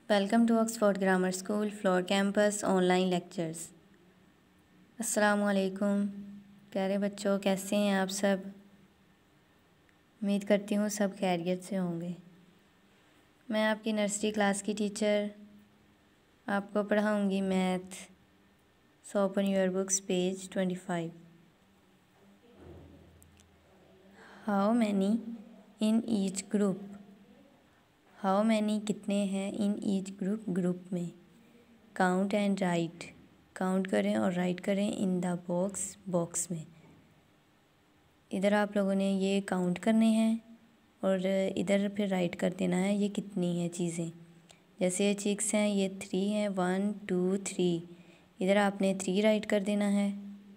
Welcome to Oxford grammar school floor campus online lectures. अस्सलाम वालेकुम प्यारे बच्चों, कैसे हैं आप सब। उम्मीद करती हूँ सब खैरियत से होंगे। मैं आपकी नर्सरी क्लास की टीचर आपको पढ़ाऊँगी math. So open your books page 25। How many in each group. How many कितने हैं इन ईच ग्रुप ग्रुप में। काउंट एंड राइट, काउंट करें और राइट करें इन द बॉक्स बॉक्स में। इधर आप लोगों ने ये काउंट करने हैं और इधर फिर राइट कर देना है ये कितनी है चीज़ें। जैसे ये चिक्स हैं, ये 3 हैं, 1 2 3। इधर आपने 3 राइट कर देना है।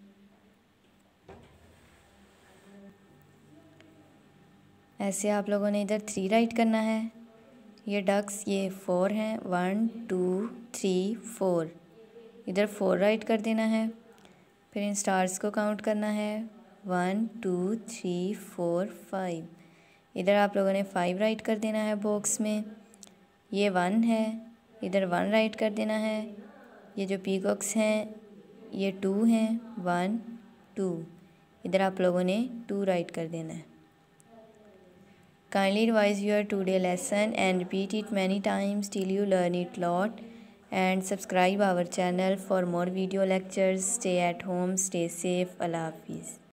ऐसे आप लोगों ने इधर 3 राइट करना है। ये डक्स ये 4 हैं, 1 2 3 4। इधर 4 राइट कर देना है। फिर इन स्टार्स को काउंट करना है, 1 2 3 4 5। इधर आप लोगों ने 5 राइट कर देना है बॉक्स में। ये 1 है, इधर 1 राइट कर देना है। ये जो पीकॉक्स हैं ये 2 हैं, 1 2। इधर आप लोगों ने 2 राइट कर देना है। Kindly revise your today lesson and repeat it many times till you learn it lot. And subscribe our channel for more video lectures. Stay at home, stay safe. Allah Hafiz.